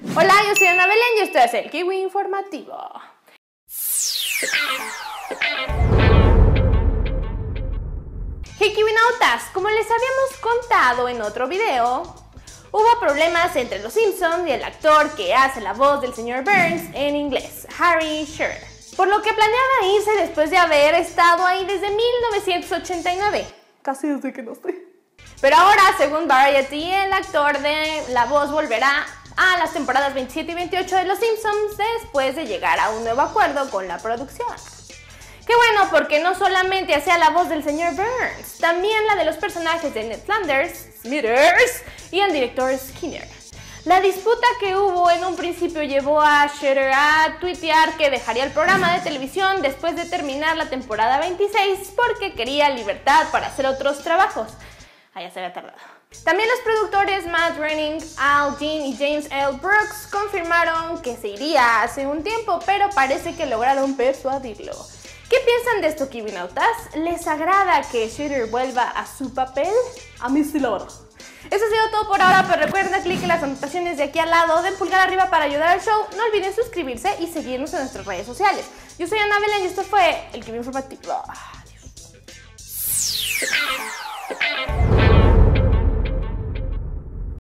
Hola, yo soy Ana Belén y esto es el Kiwi Informativo. Hey Kiwinautas, como les habíamos contado en otro video, hubo problemas entre los Simpsons y el actor que hace la voz del señor Burns en inglés, Harry Shearer, por lo que planeaba irse después de haber estado ahí desde 1989, casi desde que no estoy. Pero ahora, según Variety, el actor de la voz volverá a las temporadas 27 y 28 de Los Simpsons después de llegar a un nuevo acuerdo con la producción. Qué bueno, porque no solamente hacía la voz del señor Burns, también la de los personajes de Ned Flanders, Smithers y el director Skinner. La disputa que hubo en un principio llevó a Shearer a tuitear que dejaría el programa de televisión después de terminar la temporada 26 porque quería libertad para hacer otros trabajos. Ya se había tardado. También los productores Matt Groening, Al Jean y James L. Brooks confirmaron que se iría hace un tiempo, pero parece que lograron persuadirlo. ¿Qué piensan de esto, Kiwinautas? ¿Les agrada que Shearer vuelva a su papel? A mí sí lo agrada. Eso ha sido todo por ahora, pero recuerden dar clic en las anotaciones de aquí al lado, den pulgar arriba para ayudar al show, no olviden suscribirse y seguirnos en nuestras redes sociales. Yo soy Ana Belén y esto fue el Kiwi Informativo.